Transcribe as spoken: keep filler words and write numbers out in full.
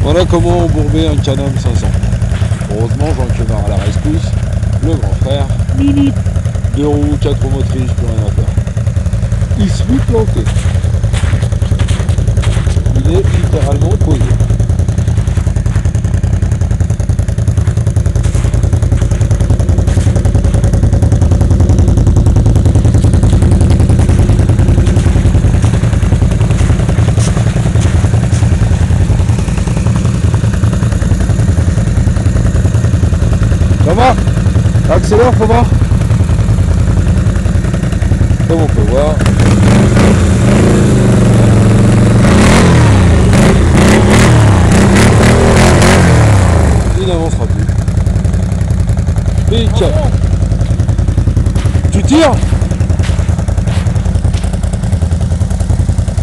Voilà comment embourber un Can-Am cinq cents. Heureusement, Jean Quemar à la rescousse, le grand frère, Mini, deux roues, quatre roues motrices, plus rien à faire. Il se lui planté. Il est littéralement posé. Ça va? Accélère, faut voir. Comme on peut voir. Il n'avancera plus. Et il tire. Tu tires?